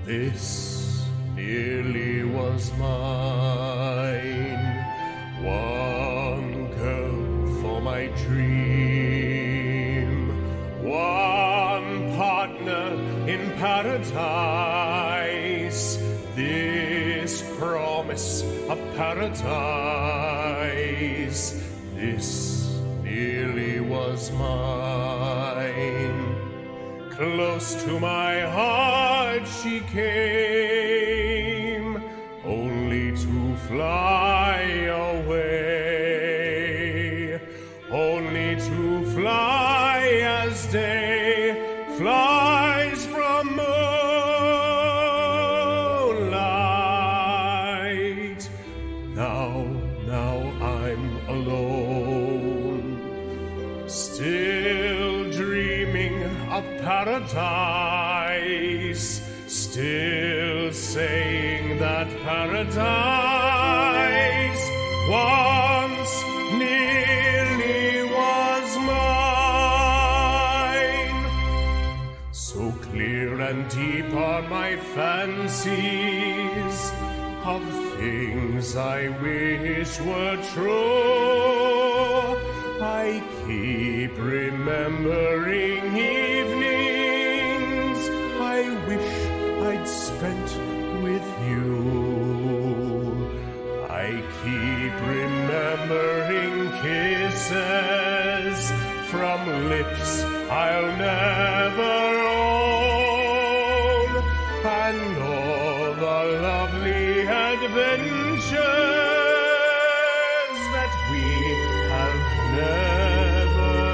This nearly was mine. One girl for my dream, one partner in paradise. This promise of paradise, this nearly was mine. Close to my heart she came, only to fly away, only to fly as day flies from moonlight. Now I'm alone, still dreaming of paradise, still saying that paradise once nearly was mine. So clear and deep are my fancies of things I wish were true. I keep remembering evenings I wish I'd spent with you. I keep remembering kisses from lips I'll never own, and all the lovely adventures that we have never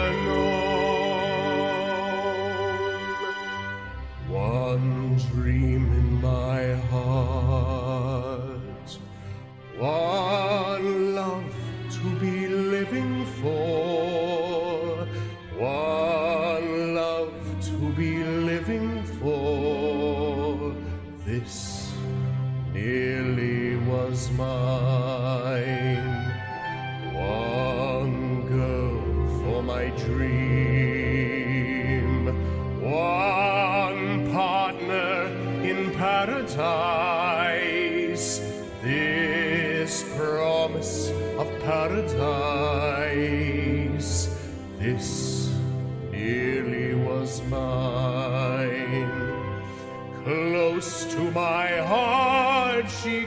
known. One dream in my heart, one love to be living for, one love to be living for. This nearly was mine. One girl for my dream, one partner in paradise. This promise of paradise, this nearly was mine. Close to my heart she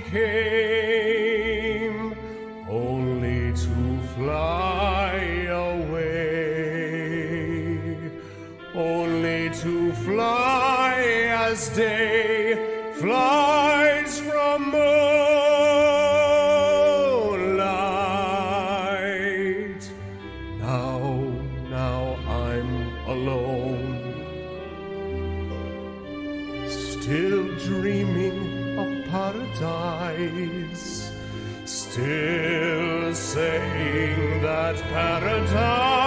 came, only to fly away, only to fly as day flies from moonlight. Now I'm alone, still dreaming of paradise, still saying that paradise